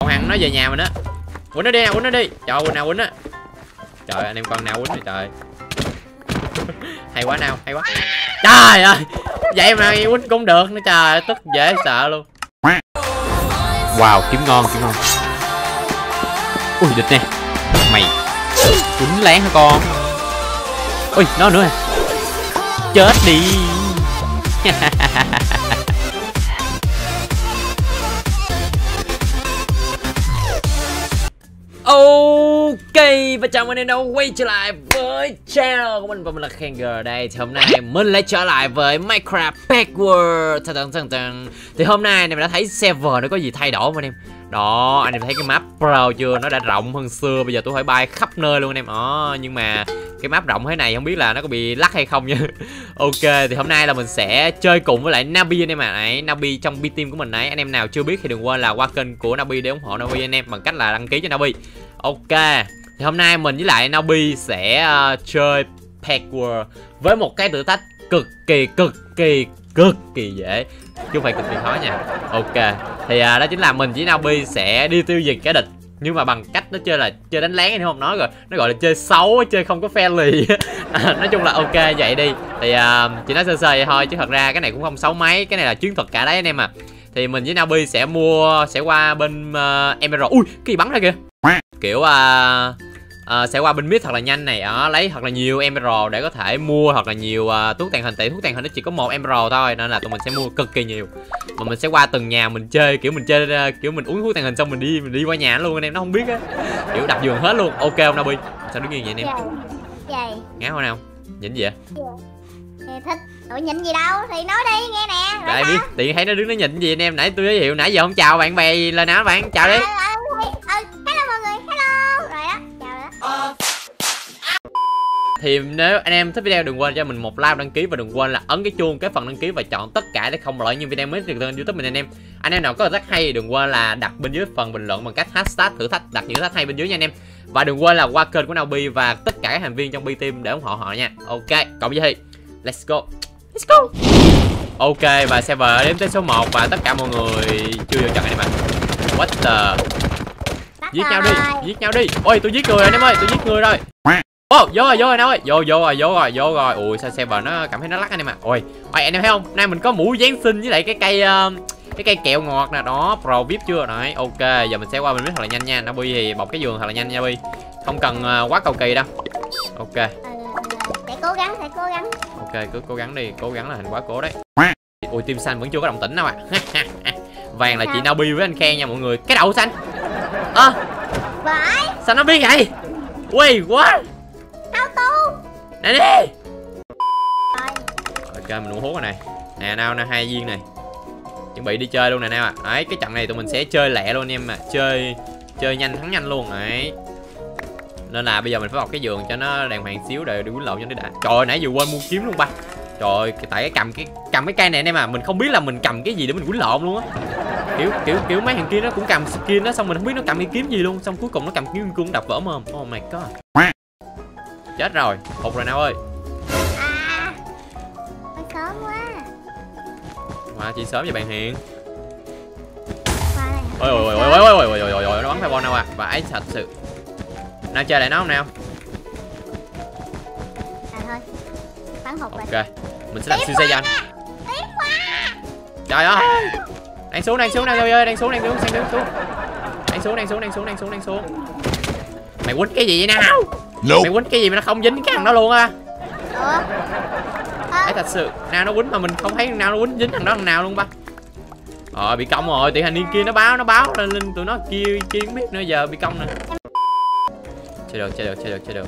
Con Hằng nó về nhà mình á. Quýnh nó đi nào, quýnh nó đi. Trời quýnh nào quýnh á. Trời anh em con nào quýnh rồi trời. Hay quá nào, hay quá. Trời ơi. Vậy mà quýnh cũng được nữa trời, tức dễ sợ luôn. Wow, kiếm ngon, kiếm ngon. Ui địch nè. Mày quýnh lén hả con? Ui nó nữa à. Chết đi. Ok, và chào mừng anh em đã quay trở lại với channel của mình và mình là Khanger đây. Thì hôm nay mình lại trở lại với Minecraft Pet World. Thì hôm nay anh em đã thấy server nó có gì thay đổi không anh em? Đó, anh em thấy cái map Pro chưa? Nó đã rộng hơn xưa, bây giờ tôi phải bay khắp nơi luôn anh em. Nhưng mà cái map rộng thế này không biết là nó có bị lắc hay không nha. Ok, thì hôm nay là mình sẽ chơi cùng với lại Nabi anh em ạ. Đấy, Nabi trong B-team của mình đấy. Anh em nào chưa biết thì đừng quên là qua kênh của Nabi để ủng hộ Nabi anh em bằng cách là đăng ký cho Nabi. Ok, thì hôm nay mình với lại Nabi sẽ chơi Pet World với một cái thử thách cực kỳ dễ, chứ không phải cực kỳ khó nha. Ok, thì đó chính là mình với Nabi sẽ đi tiêu diệt kẻ địch, nhưng mà bằng cách nó chơi là chơi đánh lén, anh không nói rồi, nó gọi là chơi xấu, chơi không có friendly. Nói chung là ok vậy đi. Thì chỉ nói sơ sơ vậy thôi, chứ thật ra cái này cũng không xấu mấy, cái này là chiến thuật cả đấy anh em à. Thì mình với Nabi sẽ qua bên Emerald. Ui cái gì bắn ra kìa, kiểu sẽ qua bên mid thật là nhanh này, lấy thật là nhiều emerald để có thể mua thật là nhiều thuốc tàng hình, tại thuốc tàng hình nó chỉ có 1 emerald thôi, nên là tụi mình sẽ mua cực kỳ nhiều. Mà mình sẽ qua từng nhà mình chơi, kiểu mình uống thuốc tàng hình xong mình đi qua nhà luôn, anh em nó không biết á, kiểu đập giường hết luôn. Ok không Nabi? Sao đứng yên vậy anh em? Ngáo không nào? Nhìn gì vậy? Thích. Ủa nhìn gì đâu thì nói đi nghe nè. Đây biết tiện thấy nó đứng nó nhìn gì anh em, nãy tôi giới thiệu nãy giờ không chào bạn bè lời nào bạn chào đi. Hello mọi người, hello rồi đó, chào đó. Thì nếu anh em thích video đừng quên cho mình một like, đăng ký và đừng quên là ấn cái chuông cái phần đăng ký và chọn tất cả để không bỏ lỡ những video mới từ kênh YouTube mình anh em. Anh em nào có thử thách hay đừng quên là đặt bên dưới phần bình luận bằng cách hashtag thử thách, đặt những thử thách hay bên dưới nha anh em. Và đừng quên là qua kênh của Nabi và tất cả các thành viên trong B-team để ủng hộ họ nha. Ok, còn bây giờ thì let's go. Let's go. Ok, và server đếm tới số 1 và tất cả mọi người chưa vô trận anh em ạ. What the? Giết nhau đi. Ôi tôi giết người rồi anh em ơi, tôi giết người rồi. Vô rồi anh em ơi, vô rồi. Ui sao server nó cảm thấy nó lắc anh em ạ. Ôi anh em thấy không? Nay mình có mũ Giáng sinh với lại cái cây kẹo ngọt nè, đó pro vip chưa đấy. Ok, giờ mình sẽ qua mình biết thật là nhanh nha. Nabi thì bọc cái giường thật là nhanh nha Nabi, không cần quá cầu kỳ đâu. Ok. Sẽ cố gắng. Ok, cứ cố gắng đi, cố gắng là thành quá cố đấy. Ui team xanh vẫn chưa có động tĩnh đâu à. Vàng là chị Nabi với anh Khen nha mọi người. Cái đầu xanh. Sao nó biết vậy? Ui quá. Sao tu? Nè đi. Ok mình uống hút rồi này. Nè nào hai viên này. Chuẩn bị đi chơi luôn nè nào ạ. Đấy cái trận này tụi mình sẽ chơi lẹ luôn anh em mà. Chơi nhanh thắng nhanh luôn đấy. Nên là bây giờ mình phải bọc cái giường cho nó đàng hoàng xíu để quýnh lộn cho nó đã. Trời ơi nãy vừa quên mua kiếm luôn ba. Trời ơi tại cầm cái cây này anh em à, mình không biết là mình cầm cái gì để mình quýnh lộn luôn á. Kiểu mấy thằng kia nó cũng cầm skin đó, xong mình không biết nó cầm cái kiếm gì luôn, xong cuối cùng nó cầm kiếm cung đập vỡ mồm. Oh my god. Chết rồi, hụt rồi nào ơi. Sớm quá. Mà chị sớm vậy bạn Hiền. Ôi nó bắn fireball nào à. Và ấy thật sự. Nào chơi lại nó không nào? Thôi. Bắn hụt rồi. Ok. Mình sẽ làm siêu xe cho anh. Trời ơi. Đang xuống nào ơi, đang xuống. Đang xuống. Mày quýnh cái gì vậy nào? Mày quýnh cái gì mà nó không dính cái thằng đó luôn á. Ấy thật sự, nào nó quýnh mà mình không thấy nào nó quýnh dính thằng đó thằng nào luôn ba. Bị công rồi, thì hình niên kia nó báo lên tụi nó kia không biết nữa, giờ bị công nè. Chơi được.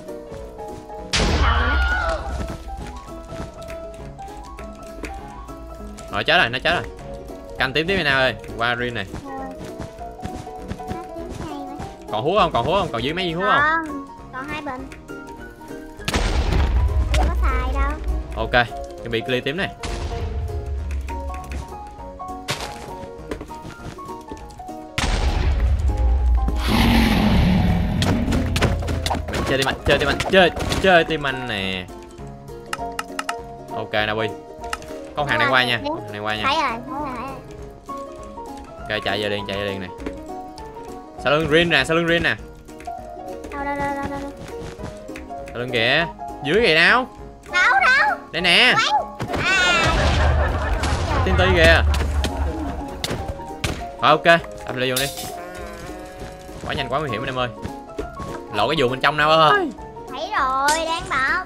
Rồi chết rồi. Canh tiếp nào ơi, qua Rin này. Còn hú không? Còn dưới mấy viên hú không? Còn 2 bình. Chưa có xài đâu. Ok, chuẩn bị clear tím này. Chơi tim anh nè. Ok Nabi. Con hàng này qua nha. Thấy rồi. Ok chạy về liền này. Sau lưng Rin nè, sau lưng Rin nè. Đâu. Sau lưng kìa. Dưới kìa nào. Đâu. Đây nè. À. TNT kìa. Rồi ok, đập lại vô đi. Quá nhanh quá nguy hiểm anh em ơi. Lộ cái giường bên trong nào ơi. Thấy rồi, đang bật.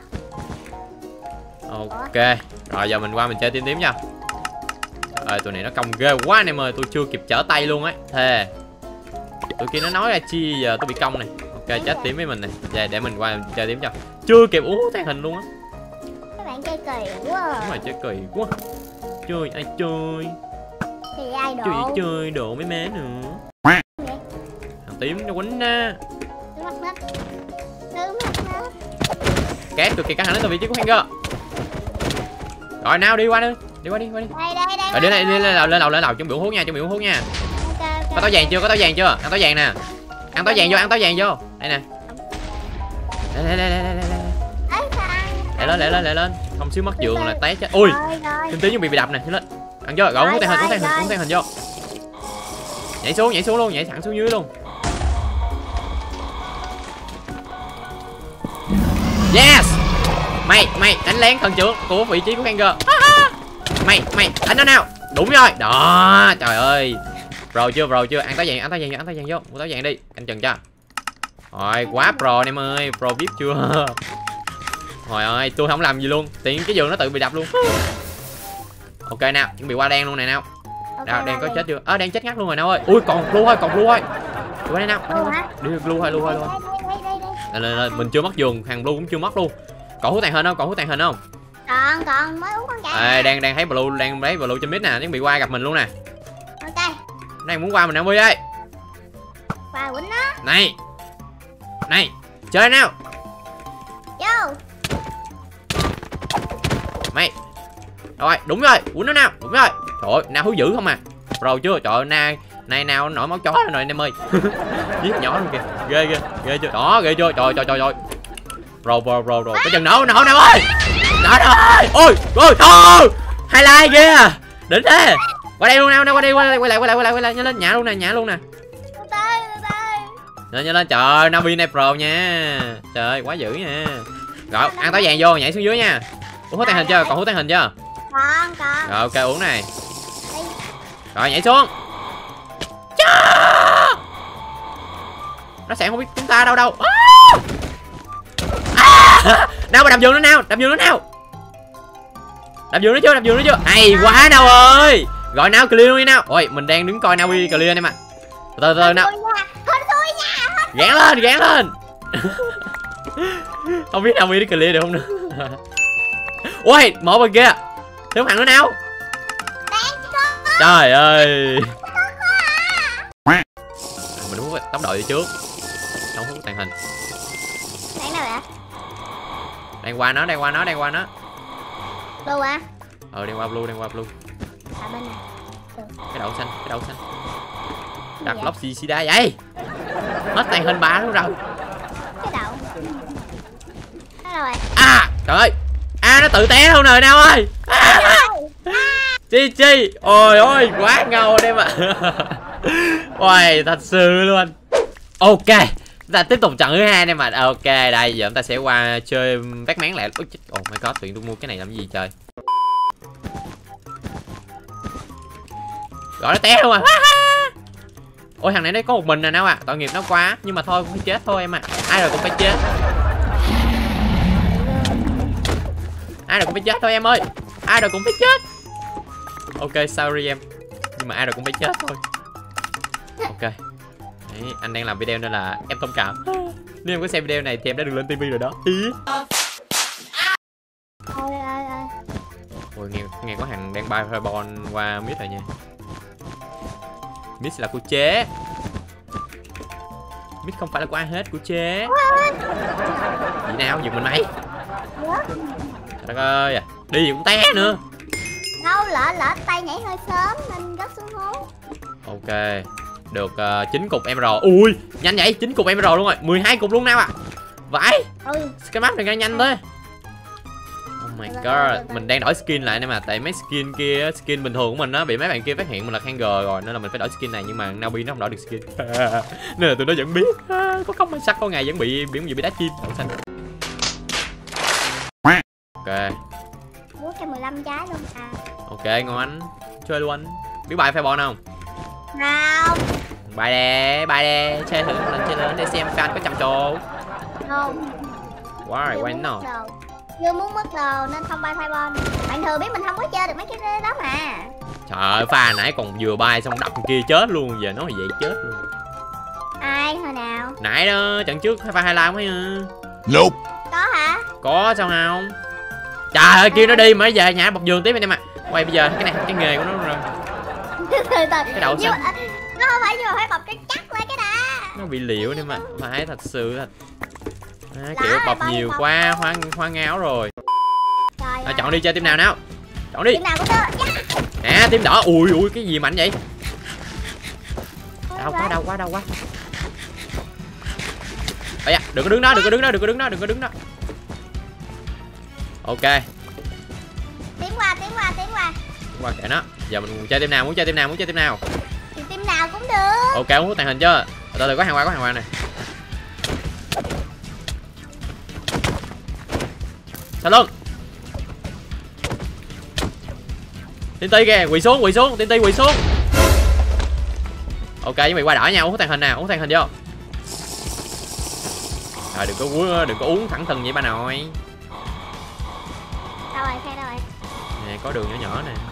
Ok. Rồi giờ mình qua mình chơi tím nha. Trời, tụi này nó công ghê quá anh em ơi, tôi chưa kịp trở tay luôn á. Thề. Tụi kia nó nói ra chi giờ tôi bị công này. Ok, chết tím với mình này. Vậy để mình qua mình chơi tím cho. Chưa kịp uống tàn hình luôn á. Các bạn chơi kỳ quá à. Đúng rồi, chơi kỳ quá. Chơi ai chơi? Thì ai độ. Chơi đồ mấy má nữa. Thằng tím nó quýnh á. Nước mắt nó. Két tụi kia căng thẳng đến từ vị trí của Hanger. Rồi nào đi qua đi. Đi qua đi. Đây. Rồi lên lầu chuẩn bị uống thuốc nha. Okay. Có táo vàng chưa? Ăn táo vàng nè. Ăn táo vàng vô. Đây nè. Đây. Lại lên. Không xíu mất giường là té chết. Ui. Tim tí bị đập nè, lên. Ăn vô, uống tàn hình vô. Nhảy xuống luôn, nhảy thẳng xuống dưới luôn. Yes. Mày đánh lén thần trưởng của vị trí của Hanger. Mày đánh nó nào. Đúng rồi. Đó, trời ơi. Pro chưa? Ăn táo vàng vô. Mua táo vàng đi, canh chừng cho. Rồi, quá pro anh em ơi, pro VIP chưa? Trời ơi, tôi không làm gì luôn. Tiện cái giường nó tự bị đập luôn. Ok nào, chuẩn bị qua đen luôn này nào. Nào, đen có chết chưa? Đen chết ngắt luôn rồi nào ơi. Ui, còn blue thôi. Qua đây nào. Đi blue thôi. Lên, mình chưa mất giường, thằng blue cũng chưa mất luôn. Còn hút tàn hình không? Còn mới uống con chai. Đang thấy blue, trên mid nè, chuẩn bị qua gặp mình luôn nè. Ok. Đang muốn qua mình Navi ơi. Qua quýnh nó. Này. Chơi nào. Vô. Mày. Rồi, đúng rồi, quýnh nó nào. Đúng rồi. Trời ơi, nào hú dữ không à. Rồi chưa? Trời ơi, nay nào nổi máu chó rồi anh em ơi. Giết nhỏ luôn kìa. Ghê chưa? Đó, ghê chưa? Trời. Rồi. Cái chân nổ ơi. Nổ ơi. Ôi, thôi. Highlight ghê à. Đỉnh thế. Qua đây luôn nào, quay lại nhanh lên, nhả luôn nè. Nhanh lên, trời, Navi này pro nha. Trời, quá dữ nha. Rồi, ăn táo vàng vô, nhảy xuống dưới nha. Uống hút tàn hình chưa? Còn hút tàn hình chưa? Còn. Rồi, ok, uống này. Rồi, nhảy xuống. Nó sẽ không biết chúng ta đâu. Nào mà đập giường nó nào. Đập giường nó chưa? Hay quá nào ơi. Gọi nào clear luôn đi nào. Ôi, mình đang đứng coi Navi clear em ạ. Từ nào. Gán lên. Không biết Navi đi clear được không nữa. Ui, một bên kia. Thiếu thằng nữa nào. Trời ơi. Mình hút tốc độ đi trước. Không hút tàn hình. Đang đâu vậy? Đang qua nó. Blue à? Đang qua blue. À bên này. Cái đậu xanh. Đặt lóc xì đá vậy. Hết tàn hình 3 luôn rồi. Cái đậu. Đó rồi. Trời ơi. Nó tự té luôn rồi nào ơi. Chi. Ôi quá ngầu đây mà. Ôi thật sự luôn. Ok. Chúng ta tiếp tục trận thứ 2 đây mà. Ok, đây giờ chúng ta sẽ qua chơi bát máng lại. Oh my god, tôi mua cái này làm gì trời. Gọi nó té luôn à. Ôi thằng này nó có một mình nè nào tội nghiệp nó quá. Nhưng mà thôi cũng phải chết thôi em à. Ai rồi cũng phải chết thôi em ơi. Ok, sorry em. Nhưng mà ai rồi cũng phải chết thôi. Ok. Đấy, anh đang làm video nên là em thông cảm. Nếu em có xem video này thì em đã được lên TV rồi đó. Ôi nghe có thằng đang bay fireball qua mid rồi nha. Mid là của chế. Mid không phải là của ai hết, của chế. Gì nào giùm mình mày. Trời ơi à. Đi cũng té nữa. Đâu lỡ tay nhảy hơi sớm nên rớt xuống hố. Ok. Được 9 cục emerald. Ui, nhanh vậy, 9 cục emerald luôn rồi. 12 cục luôn nào ạ. Vãi. Cái map này ra nhanh thế. Oh my god, mình đang đổi skin lại nè mà tại mấy skin kia, skin bình thường của mình nó bị mấy bạn kia phát hiện mình là Khanger rồi nên là mình phải đổi skin này, nhưng mà Naomi nó không đổi được skin. Nên là tụi nó vẫn biết có không may sắc có ngày vẫn bị đá chim đậu xanh. Ok. Búa cho 15 trái luôn à. Ok ngon anh, chơi luôn anh. Biết bài Fireball không? Không. Bài đè, chơi thử lên để xem fan có trầm trồ. Không. Why not? Chưa muốn mất đồ nên không bay Fireball. Bạn thừa biết mình không có chơi được mấy cái đó mà. Trời ơi, pha nãy còn vừa bay xong đập kia chết luôn, giờ nói vậy chết luôn. Ai hồi nào? Nãy đó, trận trước pha highlight mới. Nope. Có hả? Có sao không? Trời ơi, kêu nó đi mà giờ nhảy bọc giường tiếp anh em ạ. Quay bây giờ cái này cái nghề của nó rồi. Cái đậu xanh. Nó không phải vừa phải bọc cho chắc lên cái đã. Nó bị liệu đi mà, phải thật sự thật. Kiểu bọc nhiều quá, hoa ngáo rồi. Chọn đi chơi team nào nào. Chọn đi. Team nào cũng được. Nè, team đỏ. Ui cái gì mạnh vậy? Đau quá. Ây da, đừng có đứng đó. Ok. Tiến qua. Qua kệ nó. Giờ mình muốn chơi team nào? Thì team nào cũng được. Ok, muốn hút tàng hình chưa? Từ có hàng qua này. Sao luôn? Tiên ti kìa, quỳ xuống, Tiên ti quỳ xuống. Ok, chuẩn bị qua đỏ nha, uống tàng hình nè, uống tàng hình vô. Rồi đừng có uống thẳng thừng vậy ba nội. Đâu rồi? Nè, có đường nhỏ nè.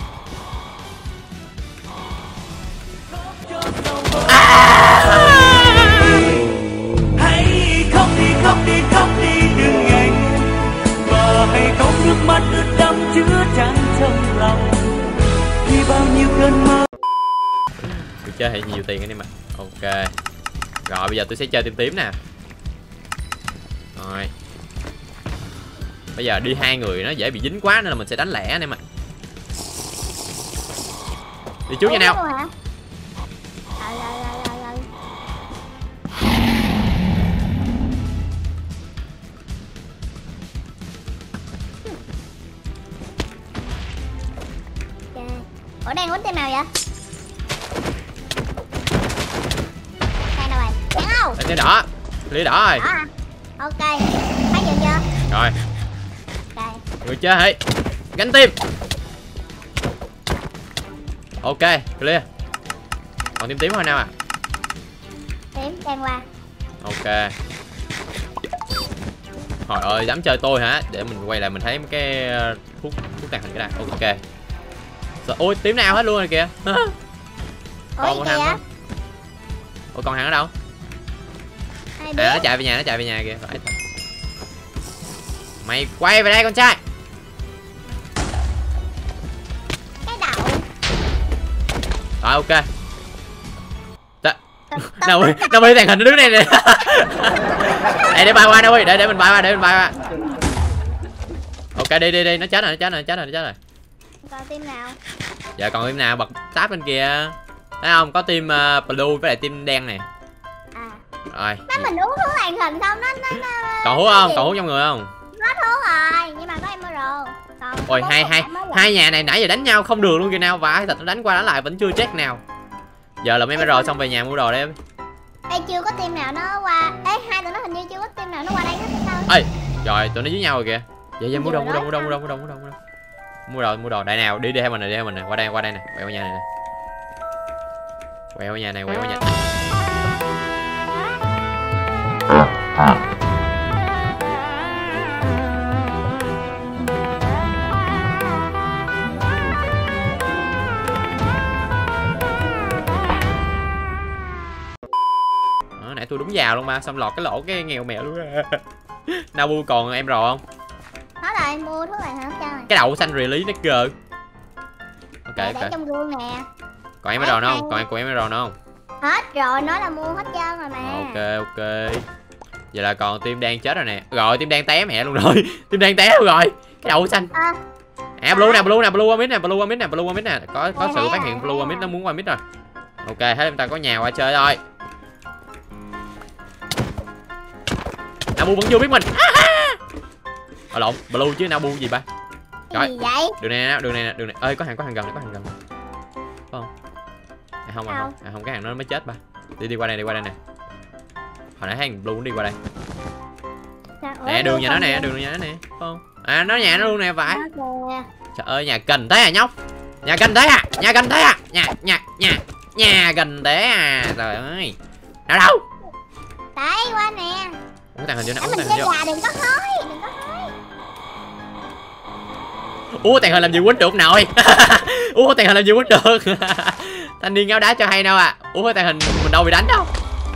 Hãy khóc đi đừng ngần, và hãy khóc nước mắt ướt đẫm chứa chan trong lòng khi bao nhiêu cơn mơ. Tôi chơi hay nhiều tiền anh em ạ. Ok. Rồi bây giờ tôi sẽ chơi team tím nè. Rồi. Bây giờ đi hai người nó dễ bị dính quá nên là mình sẽ đánh lẻ anh em ạ. Đi trước nha nào. Rồi. Ủa đang quýnh team nào vậy? Đang đâu rồi? Đang không? Team đỏ. Ly đỏ rồi. Đỏ à? Ok. Thấy dựng chưa? Rồi. Ok. Người chơi hãy gánh team. Ok, clear. Còn team tím thôi nào à? Tím đang qua. Ok. Trời ơi, dám chơi tôi hả? Để mình quay lại mình thấy cái thuốc tàn hình cái này. Ok. Ôi, tím nào hết luôn rồi kìa. Còn thằng đó. Ủa còn thằng ở đâu? Nó chạy về nhà kìa. Phải. Mày quay về đây con trai. Cái đậu. Rồi ok. Đâu bị tàn hình nó đứng đây nè. Đây để bay qua đâu để mình bay qua. Ok đi, nó chết rồi. Còn team nào? Giờ còn team nào bật tab bên kia. Thấy không? Có team blue với lại team đen nè. À. Rồi. Nó mình uống thuốc tàn hình xong nó Còn hút không? Còn hút trong người không? Hết thuốc rồi, nhưng mà có emerald. Còn ôi hai nhà này nãy giờ đánh nhau không được luôn kìa nào, vãi thật, đánh qua đánh lại vẫn chưa check nào. Giờ là emerald xong về nhà mua đồ đi em. Ê chưa có team nào nó qua. Ê hai tụi nó hình như chưa có team nào nó qua đây hết sao? Ê rồi tụi nó với nhau rồi kìa. Vậy mua đồ đại nào đi theo mình nè, qua đây nè, quẹo nhà này nè. Quẹo nhà này. Nãy tôi đúng vào luôn mà, xong lọt cái lỗ cái nghèo mèo luôn. Nabu còn em rò không? Hết rồi, mua thuốc này hết trơn rồi. Cái đậu xanh release nó cơ. Ok để trong gương nè. Còn em rò nó không? Còn em rò nó không? Hết rồi, nói là mua hết trơn rồi mà. Ok. Vậy là còn team đen chết rồi nè. Rồi team đen té mẹ luôn rồi. Team đen té luôn rồi. Cái đậu xanh. Blue qua mid nè. Có sự phát hiện blue qua mid, nó muốn qua mid rồi. Ok, thấy em ta có nhà qua chơi thôi. Nabu vẫn chưa biết mình. Lộn, blue chứ Nabu gì ba. Rồi. Gì vậy? Đường này nè. Ơi có hàng gần này, phải không? Không không, cái hàng nó mới chết ba. Đi qua đây nè. Hồi nãy thấy thằng blue nó đi qua đây. Nè, đường nhà nó nè, phải không? À, nó nhà nó luôn nè, phải. Trời ơi, nhà gần thế à nhóc. Nhà gần thế à. Nhà gần thế à. Trời ơi. Đâu? Đấy, qua nè. Uống tàn hình vô nè, Mình chơi gà đừng có hối. Tàn hình làm gì quýnh được nội. Tàn hình làm gì quýnh được. Thanh niên ngáo đá cho hay đâu à. Tàn hình mình đâu bị đánh đâu.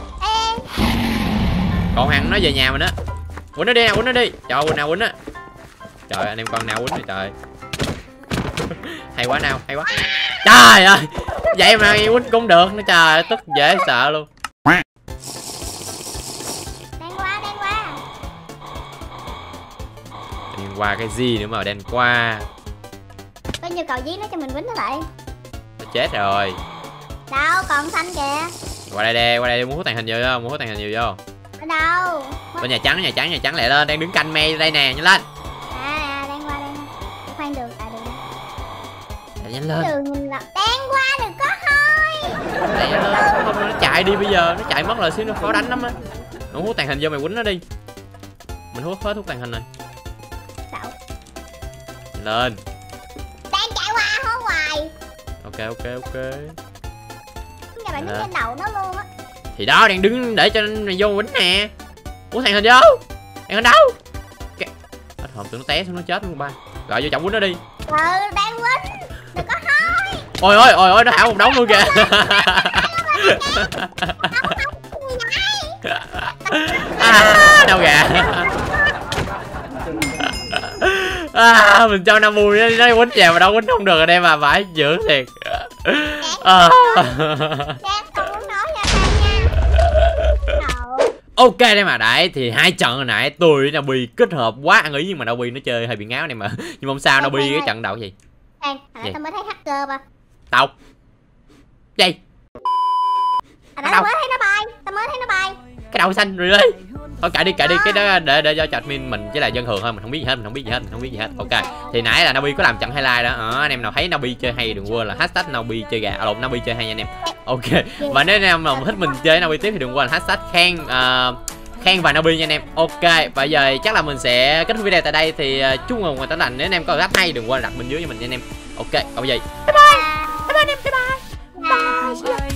Còn hắn nó về nhà mình á. Quýnh nó đi. Trời ơi, nào quýnh á. Trời ơi, anh em con nào quýnh rồi trời. Hay quá nào, hay quá. Trời ơi. Vậy mà quýnh cũng được nữa trời, tức dễ sợ luôn. Đen qua cái gì nữa mà đen qua. Có nhu cầu giết nó cho mình quýnh nó lại. Nó chết rồi. Đâu, còn xanh kìa. Qua đây muốn hút tàn hình vô, Ở đâu? Bên nhà trắng lại lên, đang đứng canh me đây nè, nhanh lên. Đang qua đây. Khoan đường, Nhanh lên. Đường nhìn là đang qua đừng có thôi. Nhanh lên, không nó chạy đi bây giờ, nó chạy mất rồi xíu nó khó đánh lắm á. Nó hút tàn hình vô mày quýnh nó đi. Mình hút hết thuốc tàn hình rồi. Sao? Lên. Đang chạy qua hố ngoài. Ok. Nhà bạn đứng trên đầu nó luôn á. Thì đó đang đứng để cho mày vô quýnh nè. Tàn hình vô. Tàn hình đâu? Hết hồn tưởng nó té xuống nó chết luôn ba. Gọi vô trọng quýnh nó đi. Đang quýnh. Đừng có thôi. Ôi nó thả một đống luôn kìa. Đâu kìa. Mình cho Nabu nó quýnh chèo mà đâu quýnh không được rồi đây mà phải dưỡng thiệt. Ok đây mà đại thì hai trận hồi nãy tôi với Nabi kết hợp quá ăn ý nhưng mà Nabi nó chơi hơi bị ngáo này mà. Nhưng mà không sao, Nabi cái trận đầu gì? Tao mới thấy hacker ba. Đâu? Gì? Tao mới thấy nó bay. Cái đầu xanh rồi đi. Thôi kệ đi cái đó để cho admin mình chỉ là dân thường thôi, mình không biết gì hết. Ok. Thì nãy là Nabi có làm trận highlight đó. Anh em nào thấy Nabi chơi hay đừng quên là hashtag Nabi chơi gà, Nabi chơi hay nha anh em. Ok. Và nếu anh em nào thích mình chơi Nabi tiếp thì đừng quên hashtag khen và Nabi nha anh em. Ok. Và giờ chắc là mình sẽ kết thúc video tại đây thì chúc mừng người ta lành. Nếu anh em có rất hay đừng quên đặt bên dưới cho mình nha anh em. Ok. Còn gì? Bye bye anh em. Bye bye.